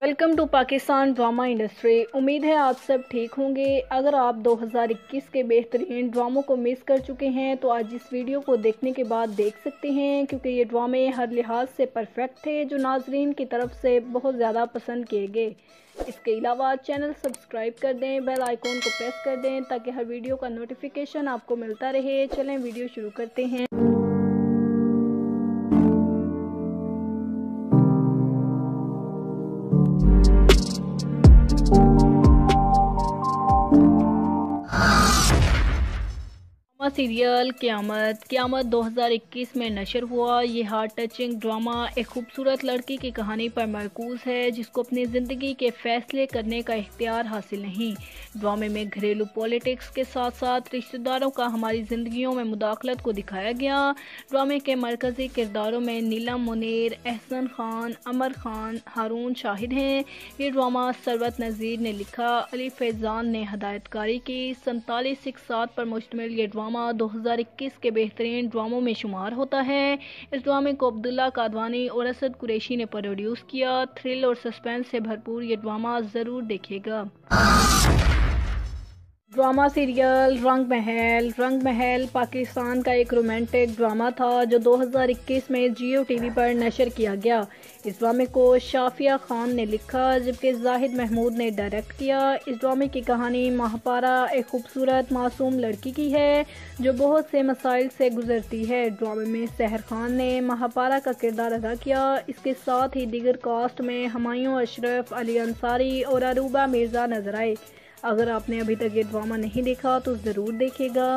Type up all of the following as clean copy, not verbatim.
Welcome to Pakistan drama industry. उम्मीद है आप सब ठीक होंगे। अगर आप 2021 के बेहतरीन ड्रामों को मिस कर चुके हैं तो आज इस वीडियो को देखने के बाद देख सकते हैं, क्योंकि ये ड्रामे हर लिहाज से परफेक्ट थे, जो नाजरीन की तरफ से बहुत ज़्यादा पसंद किए गए। इसके अलावा चैनल सब्सक्राइब कर दें, बेल आइकॉन को प्रेस कर दें ताकि हर वीडियो का नोटिफिकेशन आपको मिलता रहे। चलें वीडियो शुरू करते हैं। सीरियल क़यामत 2021 में नशर हुआ। ये हार्ट टचिंग ड्रामा एक खूबसूरत लड़की की कहानी पर मरकूज है, जिसको अपनी ज़िंदगी के फ़ैसले करने का इख्तियार हासिल नहीं। ड्रामे में घरेलू पॉलिटिक्स के साथ साथ रिश्तेदारों का हमारी ज़िंदगियों में मुदाखलत को दिखाया गया। ड्रामे के मरकज़ी किरदारों में नीलम मुनीर, एहसन खान, अमर खान, हारून शाहिद हैं। ये ड्रामा सरवत नज़ीर ने लिखा, अली फैज़ान ने हदायतकारी की। 47 इक़सात पर मुश्तमिल ये ड्रामा 2021 के बेहतरीन ड्रामों में शुमार होता है। इस ड्रामे को अब्दुल्ला कादवानी और असद कुरैशी ने प्रोड्यूस किया। थ्रिल और सस्पेंस से भरपूर ये ड्रामा ज़रूर देखिएगा। ड्रामा सीरियल रंग महल पाकिस्तान का एक रोमांटिक ड्रामा था जो 2021 में जियो टीवी पर नशर किया गया। इस ड्रामे को शाफिया खान ने लिखा, जबकि जाहिद महमूद ने डायरेक्ट किया। इस ड्रामे की कहानी महापारा एक खूबसूरत मासूम लड़की की है जो बहुत से मसाइल से गुजरती है। ड्रामे में सहर खान ने महापारा का किरदार अदा किया। इसके साथ ही दीगर कास्ट में हुमायूं अशरफ, अली अंसारी और अरूबा मिर्ज़ा नजर आए। अगर आपने अभी तक ये ड्रामा नहीं देखा तो ज़रूर देखिएगा।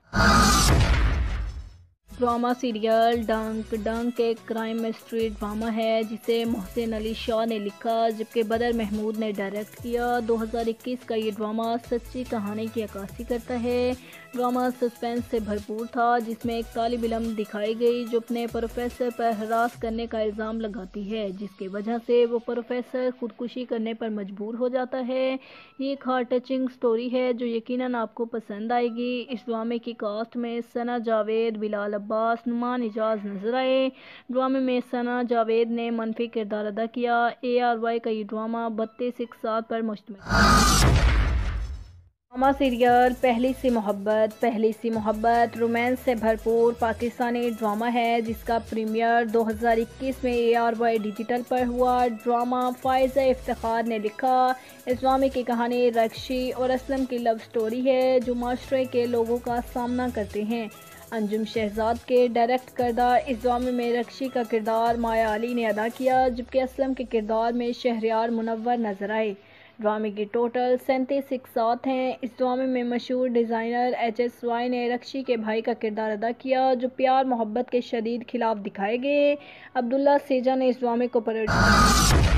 ड्रामा सीरियल डंक एक क्राइम मिस्ट्री ड्रामा है जिसे मोहसिन अली शाह ने लिखा, जबकि बदर महमूद ने डायरेक्ट किया। 2021 का ये ड्रामा सच्ची कहानी की अक्कासी करता है। ड्रामा सस्पेंस से भरपूर था, जिसमें एक तालिब इल्म दिखाई गई जो अपने प्रोफेसर पर हरास करने का इल्ज़ाम लगाती है, जिसकी वजह से वो प्रोफेसर खुदकुशी करने पर मजबूर हो जाता है। ये एक हार्ट टचिंग स्टोरी है जो यकीनन आपको पसंद आएगी। इस ड्रामे की कास्ट में सना जावेद, बिलाल अब्बास, नुमान इजाज नजर आए। ड्रामे में सना जावेद ने मनफी किरदार अदा किया। ARY का ये ड्रामा 32 इक़सात पर मुश्तमिल। ड्रामा सीरियल पहली सी मोहब्बत रोमांस से भरपूर पाकिस्तानी ड्रामा है जिसका प्रीमियर 2021 में ARY डिजिटल पर हुआ। ड्रामा फ़ायज़ा इफ्तिखार ने लिखा। इस ड्रामे की कहानी रक्षी और असलम की लव स्टोरी है जो माशरे के लोगों का सामना करते हैं। अंजुम शहजाद के डायरेक्ट करदा इस ड्रामे में रक्षी का किरदार माया अली ने अदा किया, जबकि असलम के किरदार में शहरयार मुनव्वर नजर आए। ड्रामे की टोटल 37 इक़सात हैं। इस ड्रामे में मशहूर डिज़ाइनर HSY ने रक्षी के भाई का किरदार अदा किया, जो प्यार मोहब्बत के शदीद खिलाफ दिखाए गए। अब्दुल्ला सेजा ने इस ड्रामे को प्रोड्यूस।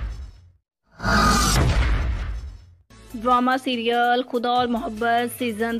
ड्रामा सीरियल खुदा और मोहब्बत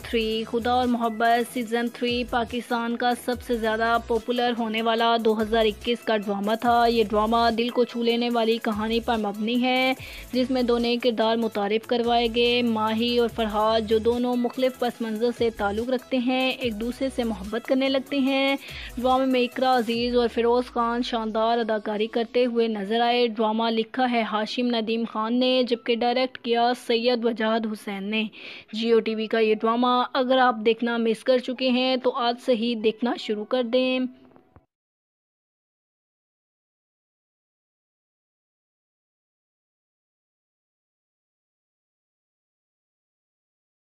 सीज़न 3 पाकिस्तान का सबसे ज़्यादा पॉपुलर होने वाला 2021 का ड्रामा था। ये ड्रामा दिल को छू लेने वाली कहानी पर मबनी है, जिसमें दो नए किरदार मुतारिफ करवाए गए। माही और फरहाद, जो दोनों मुख्तलिफ पस मंज़र से ताल्लुक़ रखते हैं, एक दूसरे से मोहब्बत करने लगते हैं। ड्रामे में इकरा अजीज़ और फ़िरोज़ खान शानदार अदाकारी करते हुए नजर आए। ड्रामा लिखा है हाशिम नदीम खान ने, जबकि डायरेक्ट किया सैयद वजाहत हुसैन ने। जियो टीवी का ये ड्रामा अगर आप देखना मिस कर चुके हैं तो आज से ही देखना शुरू कर दें।